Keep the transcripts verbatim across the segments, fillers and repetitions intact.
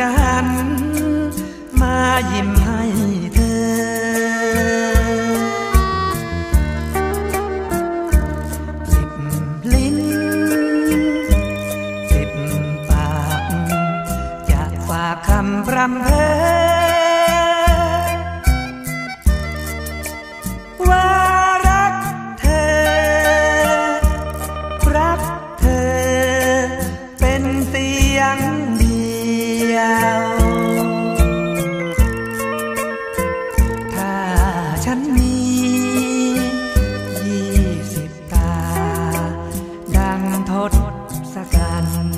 หันมายิ้มให้เธอสิบลิ้นสิบปากจะฝากคำพร่ำเพ้อว่ารักเธอรักเธอเป็นเสียงเดียวถ้าฉันมียี่สิบตาดังทศกัณฐ์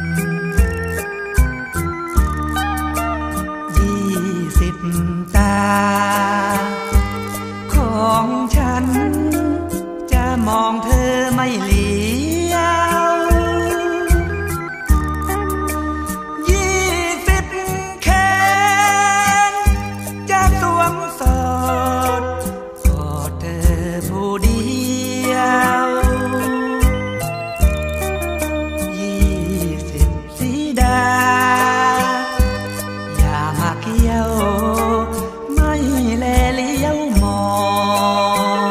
ยี่สิบตาของฉันจะมองเธอไม่เลี้ยวยี่สิบแขนจะสวมสอดกอดเธอผู้เดียวยี่สิบสีดาอย่ามาเกี่ยวไม่แลเลี้ยวมอง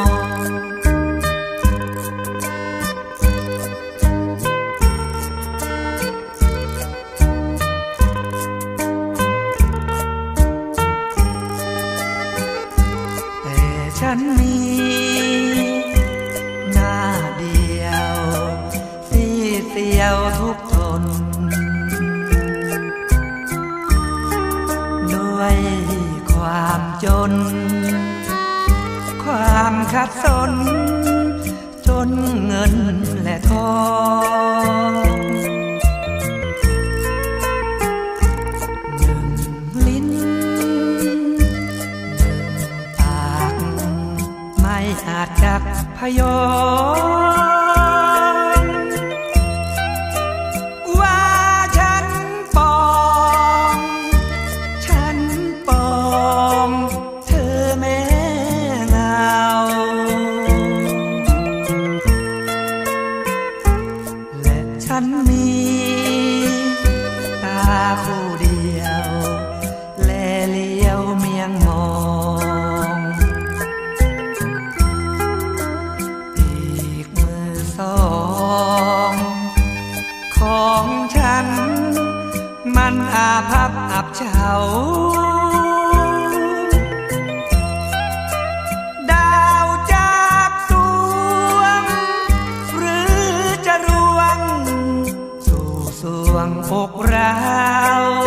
แต่ฉันมีหน้าเดียวสีเสียวทุกทนด้วยความจนความขัดสนจนเงินและทองหนึ่งลิ้นหนึ่งปากไม่อาจจักพยองว่าฉันปองฉันปองเธอแม่เงาและฉันมีตาคู่เดียวแลเลี้ยวเมียงมองอีกมือสองของฉันมันอาภัพอับเฉาดาวจากสวงหรือจะร่วงสู่สวงอกเรา